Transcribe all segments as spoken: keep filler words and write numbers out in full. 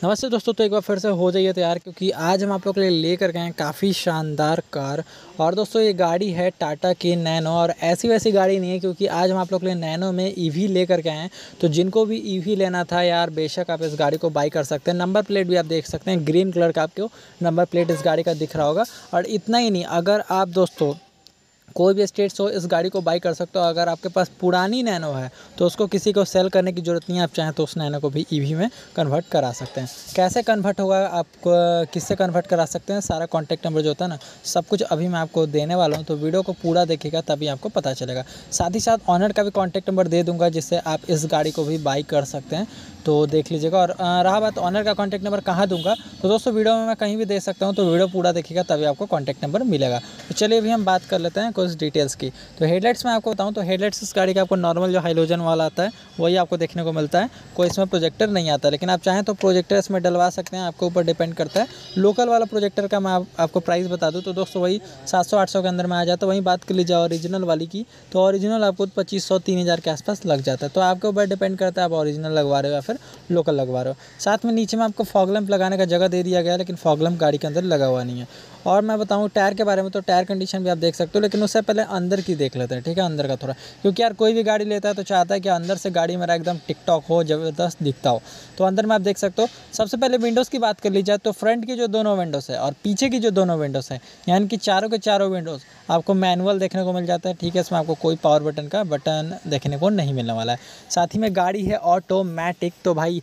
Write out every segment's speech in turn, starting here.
नमस्ते दोस्तों, तो एक बार फिर से हो जाइए तैयार क्योंकि आज हम आप लोग के लिए लेकर गए हैं काफ़ी शानदार कार। और दोस्तों ये गाड़ी है टाटा की नैनो, और ऐसी वैसी गाड़ी नहीं है क्योंकि आज हम आप लोग के लिए नैनो में ईवी लेकर गए हैं। तो जिनको भी ईवी लेना था यार, बेशक आप इस गाड़ी को बाई कर सकते हैं। नंबर प्लेट भी आप देख सकते हैं, ग्रीन कलर का आपको नंबर प्लेट इस गाड़ी का दिख रहा होगा। और इतना ही नहीं, अगर आप दोस्तों कोई भी स्टेट्स हो इस गाड़ी को बाई कर सकते हो। अगर आपके पास पुरानी नैनो है तो उसको किसी को सेल करने की ज़रूरत नहीं है। आप चाहें तो उस नैनो को भी ईवी में कन्वर्ट करा सकते हैं। कैसे कन्वर्ट होगा, आप किससे कन्वर्ट करा सकते हैं, सारा कॉन्टैक्ट नंबर जो होता है ना, सब कुछ अभी मैं आपको देने वाला हूं। तो वीडियो को पूरा देखिएगा तभी आपको पता चलेगा। साथ ही साथ ऑनर का भी कॉन्टैक्ट नंबर दे दूँगा जिससे आप इस गाड़ी को भी बाई कर सकते हैं। तो देख लीजिएगा। और रहा बात ऑनर का कॉन्टैक्ट नंबर कहाँ दूंगा, तो दोस्तों वीडियो में मैं कहीं भी दे सकता हूँ। तो वीडियो पूरा देखिएगा तभी आपको कॉन्टैक्ट नंबर मिलेगा। तो चलिए अभी हम बात कर लेते हैं कुछ डिटेल्स की। तो हेडलाइट्स में आपको बताऊं तो हेडलाइट्स इस गाड़ी का आपको नॉर्मल जो हाइलोजन वाला आता है वही आपको देखने को मिलता है। कोई इसमें प्रोजेक्टर नहीं आता, लेकिन आप चाहें तो प्रोजेक्टर इसमें डलवा सकते हैं, आपके ऊपर डिपेंड करता है। लोकल वाला प्रोजेक्टर का मैं आप, आपको प्राइस बता दूं तो दोस्तों वही सात सौ आठ सौ के अंदर में आ जाता है। वहीं बात कर लीजिए ओरिजिनल वाली की, तो ओरिजिनल आपको पच्चीस सौ तीन हज़ार के आसपास लग जाता है। तो आपके ऊपर डिपेंड करता है आप ओरिजिनल लगवा रहे हो या फिर लोकल लगवा रहे हो। साथ में नीचे में आपको फॉग लैंप लगाने का जगह दे दिया गया है, लेकिन फॉग लैंप गाड़ी के अंदर लगा हुआ नहीं है। और मैं बताऊं टायर के बारे में, तो टायर कंडीशन भी आप देख सकते हो, लेकिन उससे पहले अंदर की देख लेते हैं, ठीक है। अंदर का थोड़ा, क्योंकि यार कोई भी गाड़ी लेता है तो चाहता है कि अंदर से गाड़ी मेरा एकदम टिकटॉक हो, ज़बरदस्त दिखता हो। तो अंदर में आप देख सकते हो। सबसे पहले विंडोज़ की बात कर ली जाए तो फ्रंट की जो दोनों विंडोज़ है और पीछे की जो दोनों विंडोज़ है, यानी कि चारों के चारों विंडोज़ आपको मैनुअल देखने को मिल जाता है, ठीक है। इसमें आपको कोई पावर बटन का बटन देखने को नहीं मिलने वाला है। साथ ही में गाड़ी है ऑटोमेटिक, तो भाई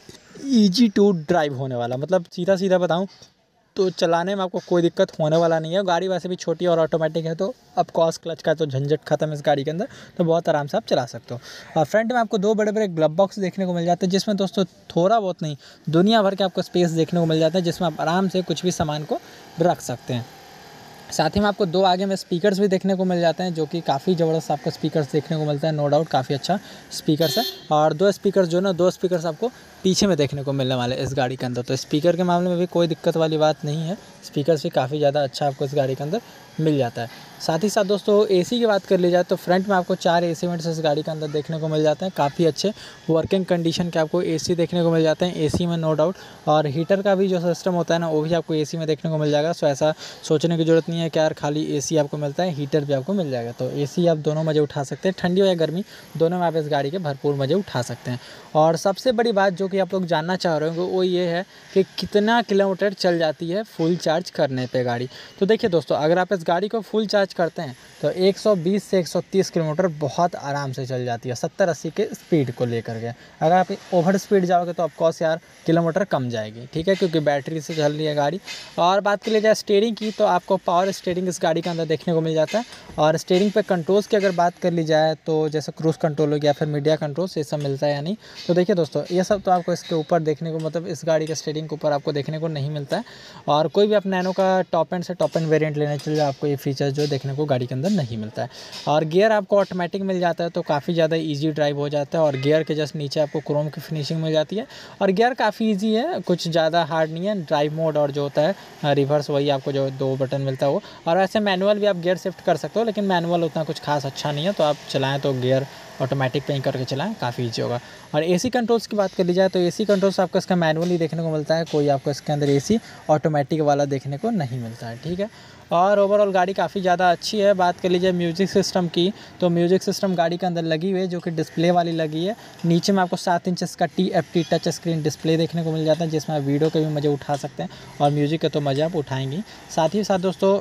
ईजी टू ड्राइव होने वाला, मतलब सीधा सीधा बताऊं तो चलाने में आपको कोई दिक्कत होने वाला नहीं है। गाड़ी वैसे भी छोटी और ऑटोमेटिक है, तो अब कॉस क्लच का तो झंझट खत्म है इस गाड़ी के अंदर, तो बहुत आराम से आप चला सकते हो। और फ्रंट में आपको दो बड़े बड़े ग्लव बॉक्स देखने को मिल जाते हैं, जिसमें दोस्तों थोड़ा बहुत नहीं दुनिया भर के आपको स्पेस देखने को मिल जाता है, जिसमें आप आराम से कुछ भी सामान को रख सकते हैं। साथ ही में आपको दो आगे में स्पीकर्स भी देखने को मिल जाते हैं, जो कि काफ़ी ज़बरदस्त आपको स्पीकर्स देखने को मिलता है, नो डाउट काफ़ी अच्छा स्पीकर्स है। और दो स्पीकर्स जो ना दो स्पीकर्स आपको पीछे में देखने को मिलने वाले इस गाड़ी के अंदर। तो स्पीकर के मामले में भी कोई दिक्कत वाली बात नहीं है, स्पीकर्स भी काफ़ी ज़्यादा अच्छा आपको इस गाड़ी के अंदर मिल जाता है। साथ ही साथ दोस्तों एसी की बात कर ली जाए तो फ्रंट में आपको चार एसी वेंट्स इस गाड़ी के अंदर देखने को मिल जाते हैं, काफ़ी अच्छे वर्किंग कंडीशन के आपको एसी देखने को मिल जाते हैं, एसी में नो डाउट। और हीटर का भी जो सिस्टम होता है ना, वो भी आपको एसी में देखने को मिल जाएगा। सो ऐसा सोचने की ज़रूरत नहीं है कि यार खाली एसी आपको मिलता है, हीटर भी आपको मिल जाएगा। तो एसी आप दोनों मज़े उठा सकते हैं, ठंडी हो या गर्मी दोनों में आप इस गाड़ी के भरपूर मज़े उठा सकते हैं। और सबसे बड़ी बात जो कि आप लोग जानना चाह रहे हो वो ये है कि कितना किलोमीटर चल जाती है फुल चार्ज करने पे गाड़ी। तो देखिए दोस्तों, अगर आप इस गाड़ी को फुल चार्ज करते हैं तो एक सौ बीस से एक सौ तीस किलोमीटर बहुत आराम से चल जाती है, सत्तर अस्सी के स्पीड को लेकर के। अगर आप ओवर स्पीड जाओगे तो ऑफकोर्स यार किलोमीटर कम जाएगी, ठीक है, क्योंकि बैटरी से चल रही है गाड़ी। और बात कर ली जाए स्टीयरिंग की, तो आपको पावर स्टीयरिंग इस गाड़ी के अंदर देखने को मिल जाता है। और स्टीयरिंग पे कंट्रोल्स की अगर बात कर ली जाए तो जैसे क्रूज़ कंट्रोल हो गया, फिर मीडिया कंट्रोल्स, ये सब मिलता है या नहीं। तो देखिए दोस्तों, ये सब तो आपको इसके ऊपर देखने को, मतलब इस गाड़ी के स्टीयरिंग के ऊपर आपको देखने को नहीं मिलता है। और कोई भी आप नैनो का टॉप एंड से टॉप एंड वेरिएंट लेने चलिए, आपको ये फीचर्स जो देखने को गाड़ी के अंदर नहीं मिलता है। और गियर आपको ऑटोमेटिक मिल जाता है, तो काफ़ी ज़्यादा इजी ड्राइव हो जाता है। और गियर के जस्ट नीचे आपको क्रोम की फिनिशिंग मिल जाती है। और गियर काफ़ी इजी है, कुछ ज़्यादा हार्ड नहीं है। ड्राइव मोड और जो होता है रिवर्स, वही आपको जो दो बटन मिलता है वो। और ऐसे मैनुअल भी आप गियर शिफ्ट कर सकते हो, लेकिन मैनुअल उतना कुछ खास अच्छा नहीं है, तो आप चलाएँ तो गियर ऑटोमेटिक पे ही करके चलाएं, काफ़ी ईजी होगा। और एसी कंट्रोल्स की बात कर ली जाए तो एसी कंट्रोल्स आपको इसका मैनुअली देखने को मिलता है, कोई आपको इसके अंदर एसी ऑटोमेटिक वाला देखने को नहीं मिलता है, ठीक है। और ओवरऑल गाड़ी काफ़ी ज़्यादा अच्छी है। बात कर लीजिए म्यूजिक सिस्टम की, तो म्यूजिक सिस्टम गाड़ी के अंदर लगी हुई है, जो कि डिस्प्ले वाली लगी है। नीचे में आपको सात इंचेस का T F T touch screen display देखने को मिल जाता है, जिसमें आप वीडियो के भी मज़े उठा सकते हैं और म्यूज़िक के तो मज़े आप उठाएंगे। साथ ही साथ दोस्तों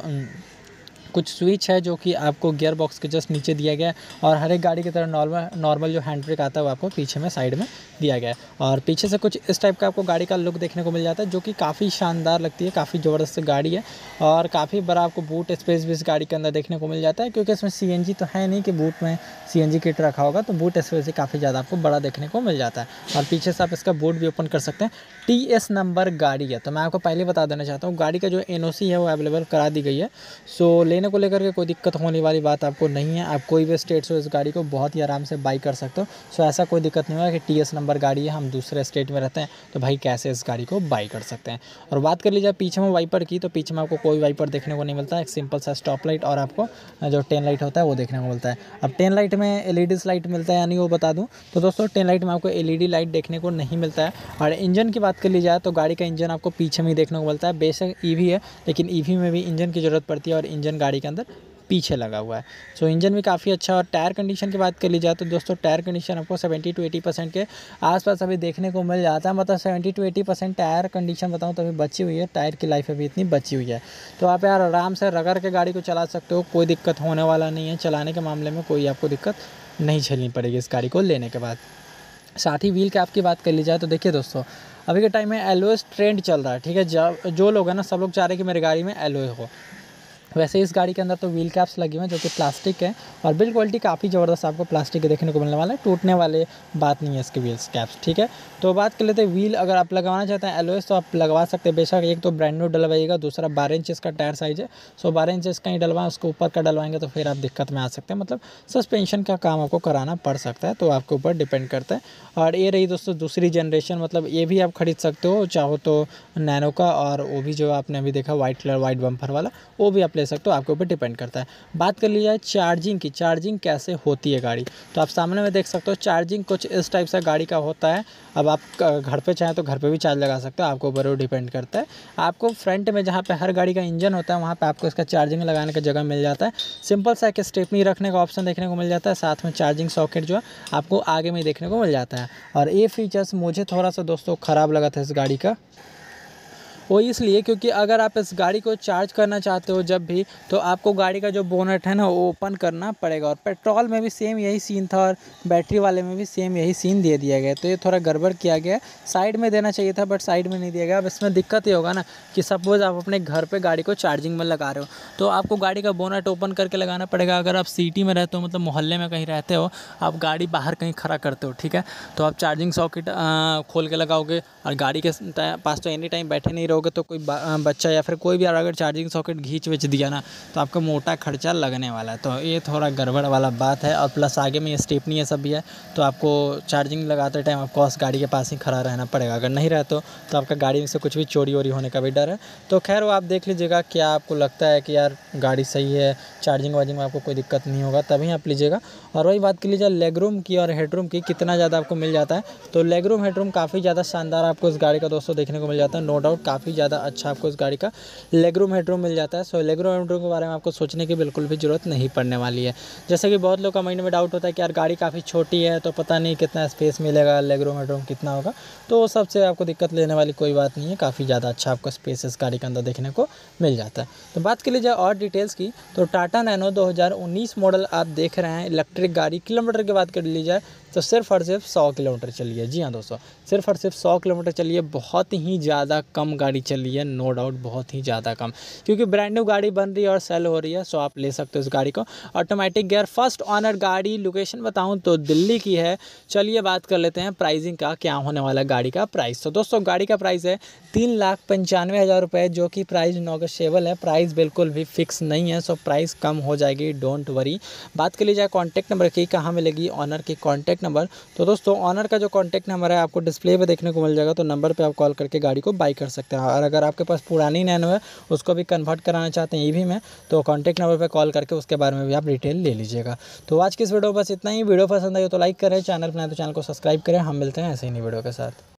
कुछ स्विच है जो कि आपको गियर बॉक्स के जस्ट नीचे दिया गया है। और हर एक गाड़ी की तरह नॉर्मल नॉर्मल जो हैंड ब्रेक आता है वो आपको पीछे में साइड में दिया गया है। और पीछे से कुछ इस टाइप का आपको गाड़ी का लुक देखने को मिल जाता है, जो कि काफ़ी शानदार लगती है, काफ़ी ज़बरदस्त गाड़ी है। और काफ़ी बड़ा आपको बूट स्पेस भी इस गाड़ी के अंदर देखने को मिल जाता है, क्योंकि इसमें सीएनजी तो है नहीं कि बूट में सीएनजी किट रखा होगा, तो बूट स्पेस भी काफ़ी ज़्यादा आपको बड़ा देखने को मिल जाता है। और पीछे से आप इसका बूट भी ओपन कर सकते हैं। टी एस नंबर गाड़ी है, तो मैं आपको पहले बता देना चाहता हूँ गाड़ी का जो एन ओ सी है वो अवेलेबल करा दी गई है। सो लेने को लेकर के कोई दिक्कत होने वाली बात आपको नहीं है। आप कोई भी स्टेट्स हो इस गाड़ी को बहुत ही आराम से बाई कर सकते हो। सो ऐसा कोई दिक्कत नहीं होगा कि टी एस नंबर नंबर गाड़ी है, हम दूसरे स्टेट में रहते हैं, तो भाई कैसे इस गाड़ी को बाई कर सकते हैं। और बात कर लीजिए पीछे में वाइपर की, तो पीछे में आपको कोई वाइपर देखने को नहीं मिलता है, एक सिंपल सा स्टॉप लाइट और आपको जो टेन लाइट होता है वो देखने को मिलता है। अब टेन लाइट में एलईडी लाइट मिलता है या नहीं वो बता दूं, तो दोस्तों टेन लाइट में आपको एलईडी लाइट देखने को नहीं मिलता है। और इंजन की बात कर ली जाए तो गाड़ी का इंजन आपको पीछे में ही देखने को मिलता है। बेशक ईवी है, लेकिन ईवी में भी इंजन की ज़रूरत पड़ती है और इंजन गाड़ी के अंदर पीछे लगा हुआ है। सो इंजन भी काफ़ी अच्छा। और टायर कंडीशन की बात कर ली जाए तो दोस्तों टायर कंडीशन आपको सेवेंटी टू एटी परसेंट के आसपास अभी देखने को मिल जाता है। मतलब seventy to eighty percent tyre condition बताऊं तो अभी बची हुई है, टायर की लाइफ अभी इतनी बची हुई है। तो आप यार आराम से रगड़ के गाड़ी को चला सकते हो, कोई दिक्कत होने वाला नहीं है। चलाने के मामले में कोई आपको दिक्कत नहीं झेलनी पड़ेगी इस गाड़ी को लेने के बाद। साथ ही व्हील कैप की बात कर ली जाए तो देखिए दोस्तों, अभी के टाइम में एलओएस ट्रेंड चल रहा है, ठीक है। जब जो लोग हैं ना, सब लोग चाह रहे हैं कि मेरी गाड़ी में एलओए हो। वैसे इस गाड़ी के अंदर तो व्हील कैप्स लगी हुई हैं जो कि प्लास्टिक है, और बिल्ड क्वालिटी काफ़ी ज़बरदस्त आपको प्लास्टिक के देखने को मिलने वाला है। टूटने वाले बात नहीं है इसके व्हील्स कैप्स, ठीक है। तो बात कर लेते हैं व्हील, अगर आप लगवाना चाहते हैं एलओएस तो आप लगवा सकते हैं बेशक। एक तो ब्रांड न्यू डलवाइएगा, दूसरा बारह इंच इसका टायर साइज़ है, सो बारह इंच इसका ही डलवाएं। उसको ऊपर का डलवाएंगे तो फिर आप दिक्कत में आ सकते हैं, मतलब सस्पेंशन का काम आपको कराना पड़ सकता है, तो आपके ऊपर डिपेंड करता है। और ये रही दोस्तों दूसरी जनरेशन, मतलब ये भी आप खरीद सकते हो चाहो तो नैनो का, और वो भी जो आपने अभी देखा वाइट कलर वाइट बम्पर वाला, वो भी आप ले सकते हो, आपके ऊपर डिपेंड करता है। बात कर ली जाए चार्जिंग की, चार्जिंग कैसे होती है गाड़ी, तो आप सामने में देख सकते हो चार्जिंग कुछ इस टाइप से गाड़ी का होता है। अब आप घर पे चाहें तो घर पे भी चार्ज लगा सकते हो, आपके ऊपर वो डिपेंड करता है। आपको फ्रंट में जहाँ पे हर गाड़ी का इंजन होता है वहाँ पे आपको इसका चार्जिंग लगाने का जगह मिल जाता है। सिंपल सा एक स्टेपनी रखने का ऑप्शन देखने को मिल जाता है, साथ में चार्जिंग सॉकेट जो है आपको आगे में देखने को मिल जाता है। और ये फीचर्स मुझे थोड़ा सा दोस्तों ख़राब लगा था इस गाड़ी का, वो इसलिए क्योंकि अगर आप इस गाड़ी को चार्ज करना चाहते हो जब भी, तो आपको गाड़ी का जो बोनट है ना वो ओपन करना पड़ेगा। और पेट्रोल में भी सेम यही सीन था और बैटरी वाले में भी सेम यही सीन दे दिया गया, तो ये थोड़ा गड़बड़ किया गया। साइड में देना चाहिए था बट साइड में नहीं दिया गया। अब इसमें दिक्कत ये होगा ना कि सपोज़ आप अपने घर पर गाड़ी को चार्जिंग में लगा रहे हो, तो आपको गाड़ी का बोनट ओपन करके लगाना पड़ेगा। अगर आप सिटी में रहते हो, मतलब मोहल्ले में कहीं रहते हो, आप गाड़ी बाहर कहीं खड़ा करते हो, ठीक है, तो आप चार्जिंग सॉकेट खोल के लगाओगे और गाड़ी के पास तो एनी टाइम बैठे नहीं रहोगे, तो कोई बच्चा या फिर कोई भी अगर चार्जिंग सॉकेट घींच वेच दिया ना तो आपका मोटा खर्चा लगने वाला है। तो ये थोड़ा गड़बड़ वाला बात है। और प्लस आगे में ये स्टेपनी ये सब भी है, तो आपको चार्जिंग लगाते टाइम आपको उस गाड़ी के पास ही खड़ा रहना पड़ेगा। अगर नहीं रहते हो तो आपका गाड़ी में से कुछ भी चोरी वोरी होने का भी डर है। तो खैर वो आप देख लीजिएगा, क्या आपको लगता है कि यार गाड़ी सही है, चार्जिंग वार्जिंग में आपको कोई दिक्कत नहीं होगा, तभी आप लीजिएगा। और वही बात कर लीजिए लेग रूम की और हेडरूम की, कितना ज़्यादा आपको मिल जाता है, तो लेग रूम हेडरूम काफ़ी ज़्यादा शानदार आपको इस गाड़ी का दोस्तों देखने को मिल जाता है। नो डाउट काफ़ी ज़्यादा अच्छा आपको इस गाड़ी का लेग रूम हेडरूम मिल जाता है। सो लेग रूम हेडरूम के बारे में आपको सोचने की बिल्कुल भी ज़रूरत नहीं पड़ने वाली है। जैसे कि बहुत लोग का माइंड में डाउट होता है कि यार गाड़ी काफ़ी छोटी है तो पता नहीं कितना स्पेस मिलेगा, लेग रूम हेडरूम कितना होगा, तो सबसे आपको दिक्कत लेने वाली कोई बात नहीं है। काफ़ी ज़्यादा अच्छा आपको स्पेस इस गाड़ी के अंदर देखने को मिल जाता है। तो बात कर लीजिए और डिटेल्स की, तो टाटा नैनो दो हज़ार उन्नीस मॉडल आप देख रहे हैं, इलेक्ट्रिक गाड़ी। किलोमीटर की बात कर ली जाए तो सिर्फ और सिर्फ सौ किलोमीटर चली है। जी हाँ दोस्तों, सिर्फ और सिर्फ सौ किलोमीटर चली है। बहुत ही ज़्यादा कम गाड़ी चली है, नो डाउट बहुत ही ज़्यादा कम, क्योंकि ब्रांड न्यू गाड़ी बन रही है और सेल हो रही है। सो आप ले सकते हो इस गाड़ी को। ऑटोमेटिक गियर फर्स्ट ऑनर गाड़ी, लोकेशन बताऊं तो दिल्ली की है। चलिए बात कर लेते हैं प्राइसिंग का, क्या होने वाला है गाड़ी का प्राइस। तो दोस्तों गाड़ी का प्राइस है तीन लाख पंचानवे हज़ार रुपये, जो कि प्राइस नोगेशिएबल है, प्राइस बिल्कुल भी फिक्स नहीं है। सो प्राइस कम हो जाएगी, डोंट वरी। बात कर ली जाए कॉन्टैक्ट नंबर की, कहाँ मिलेगी ऑनर की कॉन्टैक्ट नंबर, तो दोस्तों ऑनर का जो कॉन्टैक्ट नंबर है आपको डिस्प्ले पे देखने को मिल जाएगा, तो नंबर पे आप कॉल करके गाड़ी को बाई कर सकते हैं। और अगर आपके पास पुरानी नैनो है उसको भी कन्वर्ट कराना चाहते हैं ईवी में, तो कॉन्टैक्ट नंबर पे कॉल करके उसके बारे में भी आप डिटेल ले लीजिएगा। तो आज की इस वीडियो बस इतना ही। वीडियो पसंद आई हो तो लाइक करें, चैनल पर नए तो चैनल को सब्सक्राइब करें। हम मिलते हैं ऐसे ही नई वीडियो के साथ।